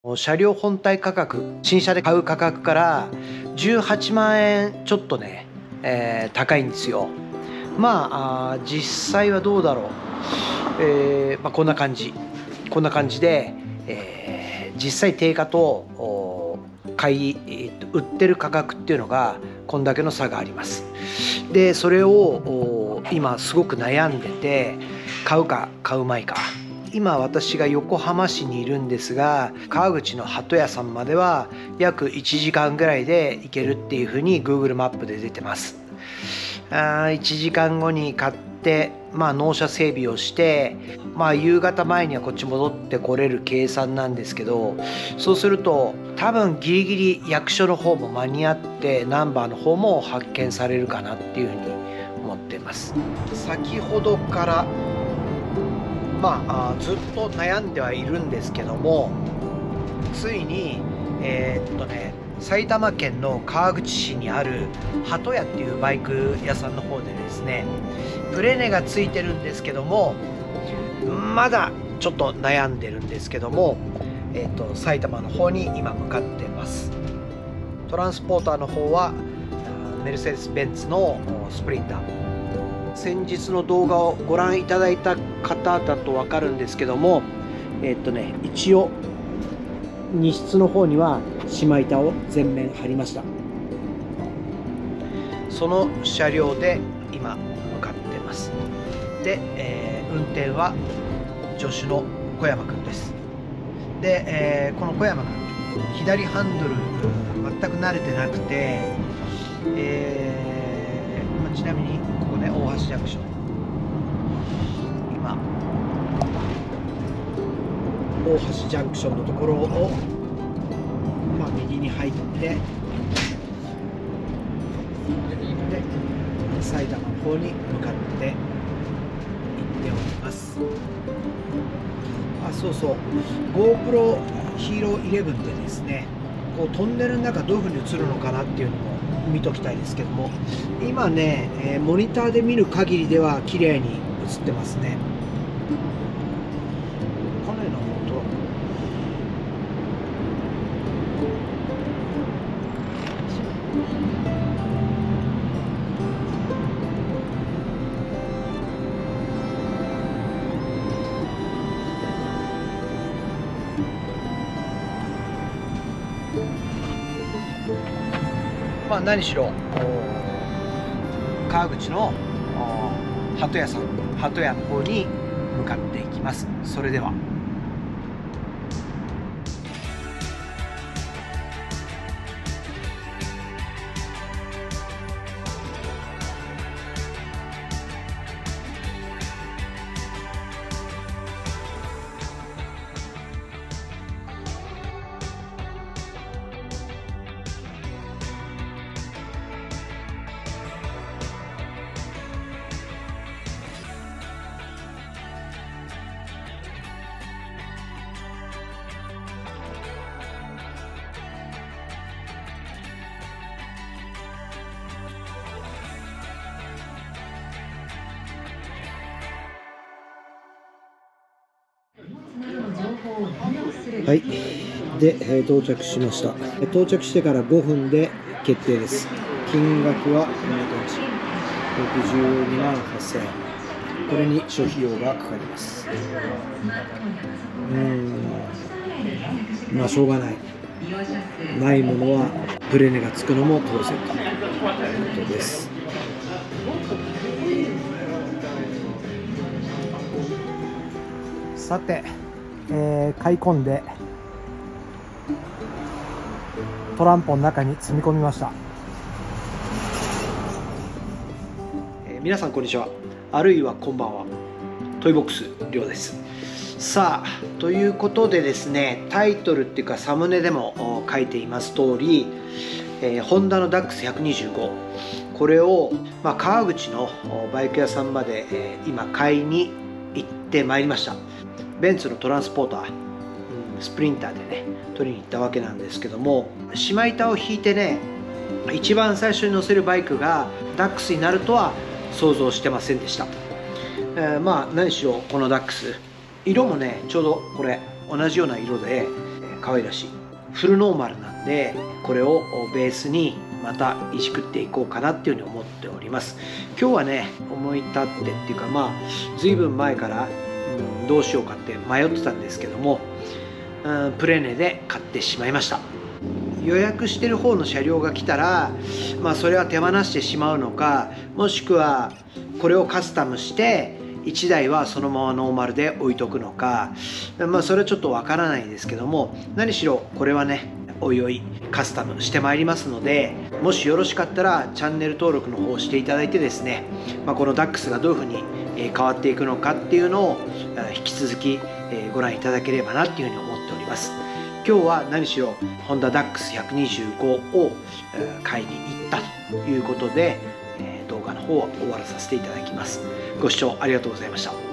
車両本体価格、新車で買う価格から18万円ちょっとね、高いんですよ。実際はどうだろう、こんな感じで、実際定価と売ってる価格っていうのがこんだけの差があります。でそれを今すごく悩んでて、買うか買うまいか。今私が横浜市にいるんですが、川口の鳩屋さんまでは約1時間ぐらいで行けるっていうふうに Google マップで出てます。1時間後に買って、納車整備をして、夕方前にはこっち戻ってこれる計算なんですけど、そうすると多分ギリギリ役所の方も間に合ってナンバーの方も発見されるかなっていうふうに思っています。先ほどからずっと悩んではいるんですけども、ついに埼玉県の川口市にある鳩屋っていうバイク屋さんの方でですね、プレネがついてるんですけども、まだちょっと悩んでるんですけども、埼玉の方に今向かってます。トランスポーターの方はメルセデス・ベンツのスプリンター。先日の動画をご覧いただいた方だと分かるんですけども、一応荷室の方にはしま板を全面貼りました。その車両で今向かってます。で、運転は助手の小山くんです。で、この小山が左ハンドル全く慣れてなくて、ちなみにここね、大橋ジャンクション、今大橋ジャンクションのところを、右に入って、で埼玉の方に向かって行っております。そうそう、 GoPro Hero 11でですね、こうトンネルの中どういうふうに映るのかなっていうのも見ときたいですけども、今ね、モニターで見る限りでは綺麗に映ってますね。かなりの音、何しろ川口の鳩屋さん、鳩屋の方に向かっていきます。それでは。はい、で、到着しました。到着してから5分で決定です。金額は62万8000円。これに諸費用がかかります。しょうがない。ないものはプレネがつくのも当然ということです。さて、買い込んでトランポの中に積み込みました。皆さんこんにちは、あるいはこんばんは。トイボックスりょうです。さあ、ということでですね、タイトルっていうかサムネでも書いています通り、ホンダのダックス125、これを、川口のバイク屋さんまで、今買いに行ってまいりました。ベンツのトランスポーター、スプリンターでね取りに行ったわけなんですけども、しま板を引いてね、一番最初に乗せるバイクがダックスになるとは想像してませんでした。何しろこのダックス、色もねちょうどこれ同じような色で可愛らしいフルノーマルなんで、これをベースにまたいじくっていこうかなっていうふうに思っております。今日はね、思い立ってっていうか、随分前から、どうしようかって迷ってたんですけども、プレネで買ってしまいました。予約してる方の車両が来たら、それは手放してしまうのか、もしくはこれをカスタムして1台はそのままノーマルで置いとくのか、それはちょっとわからないですけども、何しろこれはね、おいおいカスタムしてまいりますので、もしよろしかったらチャンネル登録の方をしていただいてですね、このダックスがどういうふうに変わっていくのかっていうのを引き続きご覧いただければなっていうふうに思っております。今日は何しろホンダダックス125を買いに行ったということで、動画の方を終わらさせていただきます。ご視聴ありがとうございました。